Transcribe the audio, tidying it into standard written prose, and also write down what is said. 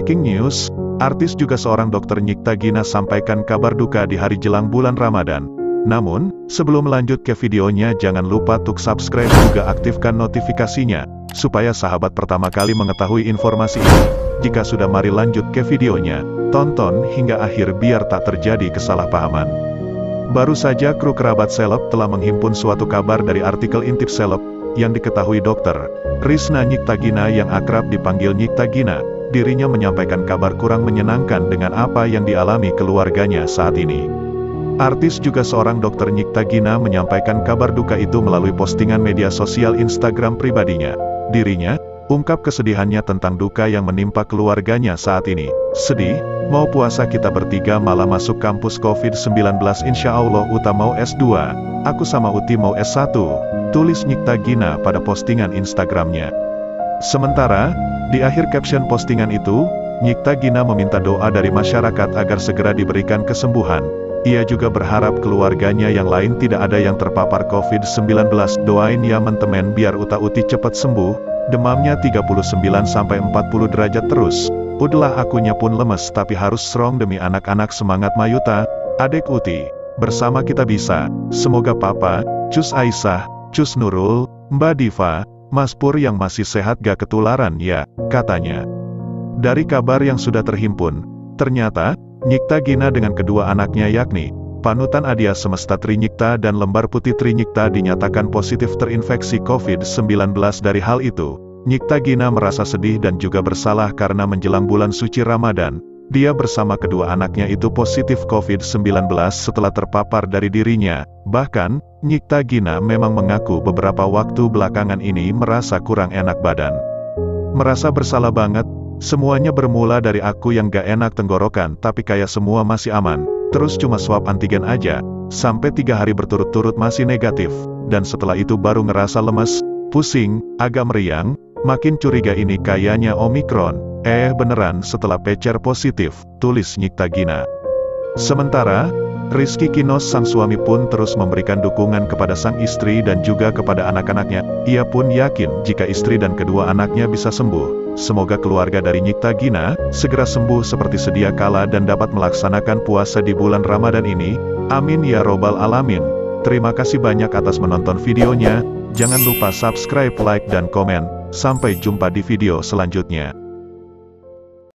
Breaking news, artis juga seorang dokter Nyikta Gina sampaikan kabar duka di hari jelang bulan Ramadan. Namun, sebelum lanjut ke videonya jangan lupa untuk subscribe juga aktifkan notifikasinya, supaya sahabat pertama kali mengetahui informasi ini. Jika sudah mari lanjut ke videonya, tonton hingga akhir biar tak terjadi kesalahpahaman. Baru saja kru kerabat seleb telah menghimpun suatu kabar dari artikel intip seleb, yang diketahui dokter Risna Nyikta Gina yang akrab dipanggil Nyikta Gina. Dirinya menyampaikan kabar kurang menyenangkan dengan apa yang dialami keluarganya saat ini. Artis juga seorang dokter Nyikta Gina menyampaikan kabar duka itu melalui postingan media sosial Instagram pribadinya. Dirinya ungkap kesedihannya tentang duka yang menimpa keluarganya saat ini. Sedih, mau puasa kita bertiga malah masuk kampus COVID-19 insya Allah Uta mau S2, aku sama Uti mau S1, tulis Nyikta Gina pada postingan Instagramnya. Sementara, di akhir caption postingan itu, Nyikta Gina meminta doa dari masyarakat agar segera diberikan kesembuhan. Ia juga berharap keluarganya yang lain tidak ada yang terpapar COVID-19. Doain ya mentemen biar Uta Uti cepat sembuh, demamnya 39-40 derajat terus. Udahlah akunya pun lemes tapi harus strong demi anak-anak semangat Mayuta, adek Uti. Bersama kita bisa, semoga Papa, Cus Aisyah, Cus Nurul, Mbak Diva, Mas Pur yang masih sehat gak ketularan ya, katanya. Dari kabar yang sudah terhimpun, ternyata, Nyikta Gina dengan kedua anaknya yakni, Panutan Adia Semesta Trinyikta dan Lembar Putih Trinyikta dinyatakan positif terinfeksi COVID-19. Dari hal itu, Nyikta Gina merasa sedih dan juga bersalah karena menjelang bulan suci Ramadan, dia bersama kedua anaknya itu positif COVID-19 setelah terpapar dari dirinya. Bahkan, Nyikta Gina memang mengaku beberapa waktu belakangan ini merasa kurang enak badan. Merasa bersalah banget, semuanya bermula dari aku yang gak enak tenggorokan tapi kayak semua masih aman, terus cuma swab antigen aja, sampai 3 hari berturut-turut masih negatif, dan setelah itu baru ngerasa lemes, pusing, agak meriang, makin curiga ini kayaknya Omikron, beneran setelah PCR positif, tulis Nyikta Gina. Sementara, Rizky Kinos sang suami pun terus memberikan dukungan kepada sang istri dan juga kepada anak-anaknya. Ia pun yakin jika istri dan kedua anaknya bisa sembuh. Semoga keluarga dari Nyikta Gina segera sembuh seperti sedia kala dan dapat melaksanakan puasa di bulan Ramadan ini. Amin ya robbal alamin. Terima kasih banyak atas menonton videonya. Jangan lupa subscribe, like dan komen. Sampai jumpa di video selanjutnya.